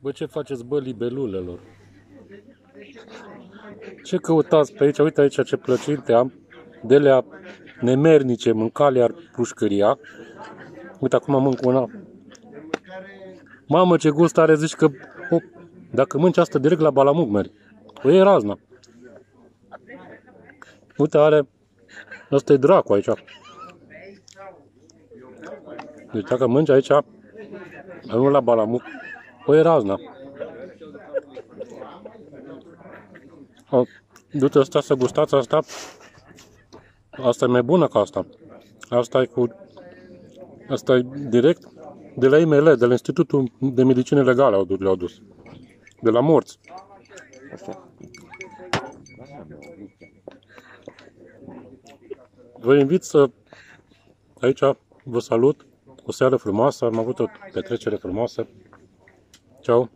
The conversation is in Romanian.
Bă, ce faceți, bă, libelulelor? Ce căutați pe aici? Uite aici ce plăcinte am. De alea nemernice, mâncale ar pușcăria. Uite, acum mânc una. Mamă, ce gust are, zici că... Oh, dacă mânci asta direct la Balamug mergi. O e razna. Uite, are... Asta e dracu aici. Deci dacă mânci aici, nu la Balamug, o e razna. Du-te asta să gustați asta. Asta e mai bună ca asta. Asta e cu... Asta e direct de la IML, de la Institutul de Medicină Legală le-au dus. De la morți. Vă invit să... Aici vă salut. O seară frumoasă. Am avut o petrecere frumoasă. Ciao.